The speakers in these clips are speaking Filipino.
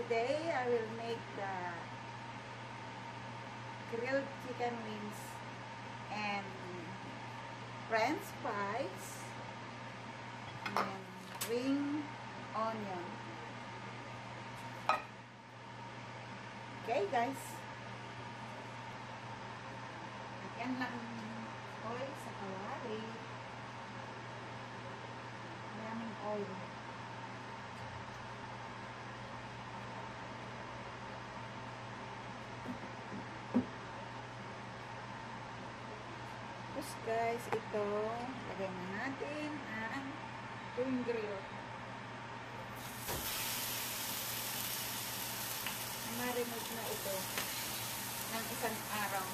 today I will make the grilled chicken wings and French fries and ring onion. Okay guys, lagyan lang oil sa kawali. Maraming oil. Tapos guys, ito, lagay na natin ang yung grill. Marinate na ito ng isang araw.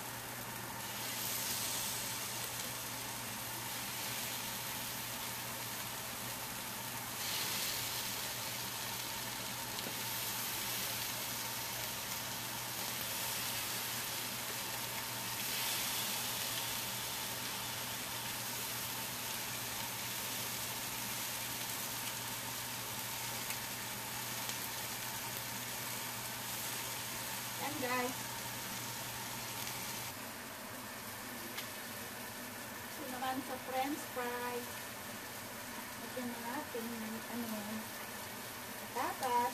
Yan guys. So naman sa French fries. Lagyan na natin ng patatas.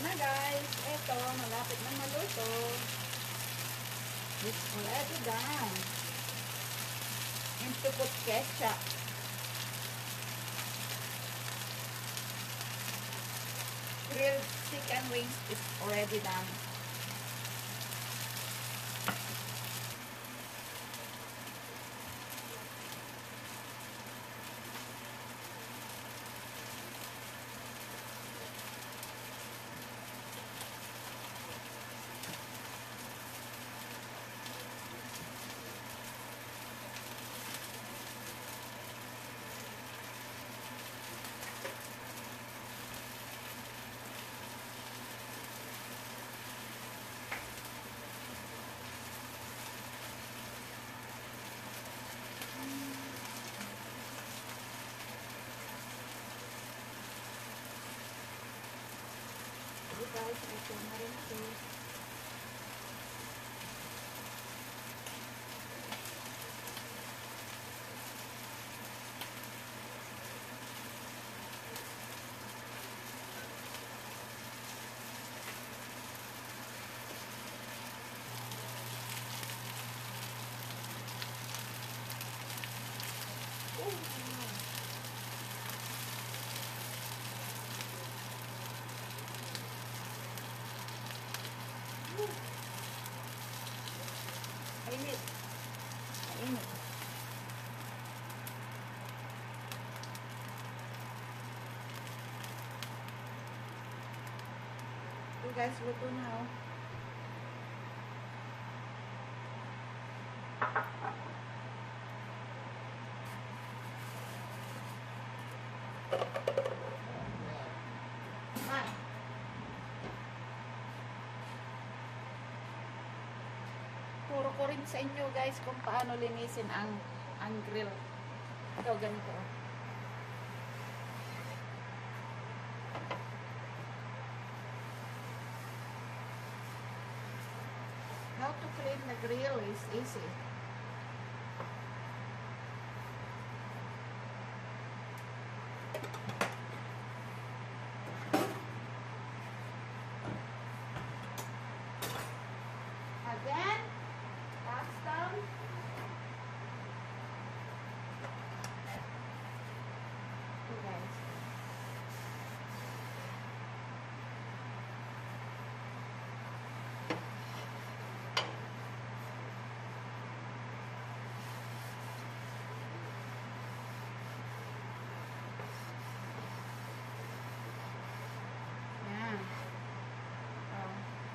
na guys. Ito, malapit na maluto. It's already done. And to put ketchup. Grilled chicken wings is already done. Guys, ito na rin ito. Init. Init. So guys, luto na oh. Turo ko rin sa inyo guys kung paano linisin ang grill. Ito ganito. How to clean the grill is easy. Again. Down. Okay, guys. Yan. Oh.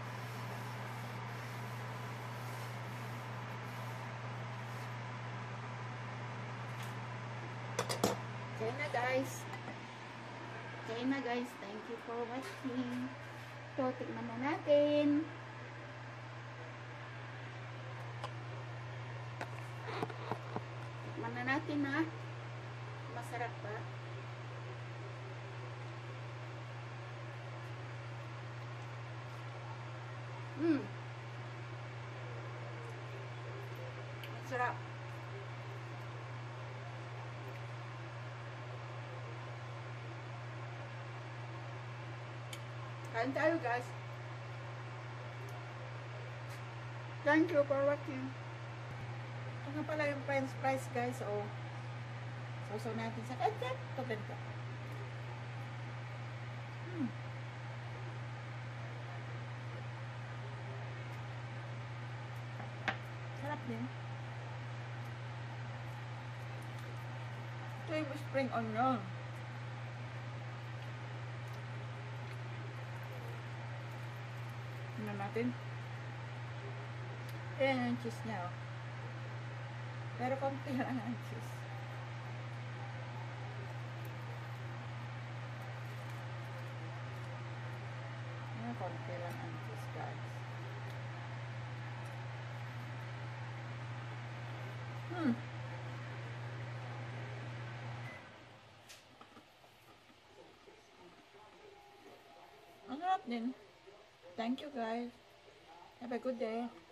Okay na guys. Okay na guys. Thank you for watching. So, tignan na natin. Tignan na natin ha. Masarap ba? Masarap. Kain tayo guys. Thank you for watching. Ito nga pala yung french fries guys. Oh. Sausaw natin sa ketchup. Ito ganito. Sarap din. Ito yung spring onion. Tingnan natin. Ayan yung cheese niya. Oh. Pero konti lang ang cheese. Ayan, konti lang ang cheese guys. Ang sarap din. Thank you guys. Have a good day.